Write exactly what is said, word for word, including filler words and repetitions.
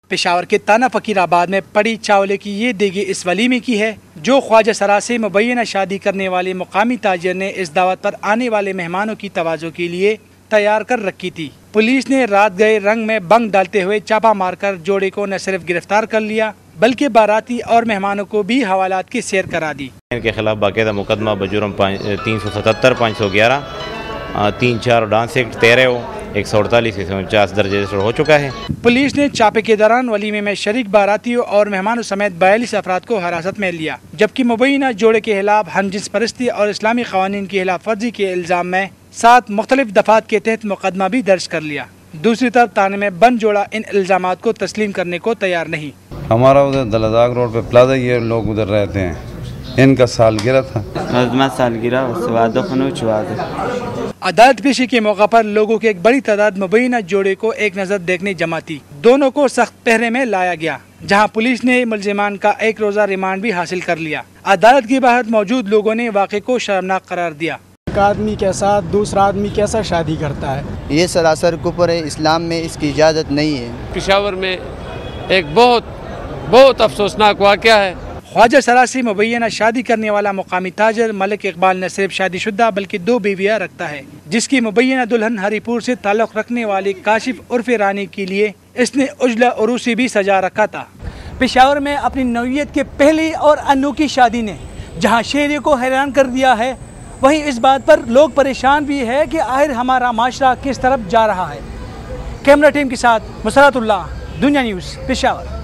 پشاور کے تانا فقیر آباد میں پڑی چاولے کی یہ دیگی اس ولیمے کی ہے جو خواجہ سرا سے مبینہ شادی کرنے والے مقامی تاجر نے اس دعوت پر آنے والے مہمانوں کی توجہ کے لیے تیار کر رکھی تھی۔ پولیس نے رات گئے رنگ میں بنگ ڈالتے ہوئے چاپا مار کر جوڑے کو نہ صرف گرفتار کر لیا بلکہ باراتی اور مہمانوں کو بھی حوالات کی سیر کرا دی۔ ان کے خلاف باقاعدہ مقدمہ بجرم تین سو ستتر پانچ سو گیارہ تین چار ڈانس ایکٹ تیرہ ہو ایک سو اڑتالیس ایک سو انچاس درج رجسٹر ہو چکا ہے۔ پولیس نے چاپے کے دوران ولیمے میں شریک باراتیوں اور مہمانوں سمیت بیالیس افراد کو حراست میں لیا، جبکہ مبینہ جوڑے کے خلاف ہم جنس پرستی اور اسلامی قوانین کی خلاف ورزی کے الزام میں سات مختلف دفعات کے تحت مقدمہ بھی درج کر لیا۔ دوسری طرف تانے میں بند جوڑا ان الزامات کو تسلیم کرنے کو تیار نہیں۔ ہمارا ادھر دلداغ روڈ پہ پلازا، یہ لوگ ادھر رہتے ہیں، ان کا سالگرہ تھا، سالگرہ عدالت پیشی کے موقع پر لوگوں کی ایک بڑی تعداد مبینہ جوڑے کو ایک نظر دیکھنے جمع تھی۔ دونوں کو سخت پہرے میں لایا گیا، جہاں پولیس نے ملزمان کا ایک روزہ ریمانڈ بھی حاصل کر لیا۔ عدالت کے باہر موجود لوگوں نے واقعے کو شرمناک قرار دیا۔ ایک آدمی کے ساتھ دوسرا آدمی کیسا شادی کرتا ہے؟ یہ سراسر کفر ہے، اسلام میں اس کی اجازت نہیں ہے۔ پشاور میں ایک بہت بہت افسوسناک واقعہ ہے۔ خواجہ سرا سے مبینہ شادی کرنے والا مقامی تاجر ملک اقبال نہ صرف شادی شدہ بلکہ دو بیویاں رکھتا ہے، جس کی مبینہ دلہن ہری پور سے تعلق رکھنے والی کاشف عرف رانی کے لیے اس نے اجلا عروسی بھی سجا رکھا تھا۔ پشاور میں اپنی نوعیت کے پہلی اور انوکھی شادی نے جہاں شہریوں کو حیران کر دیا ہے، وہیں اس بات پر لوگ پریشان بھی ہے کہ آخر ہمارا معاشرہ کس طرف جا رہا ہے۔ کیمرہ ٹیم کے ساتھ مسرت اللہ، دنیا نیوز، پشاور۔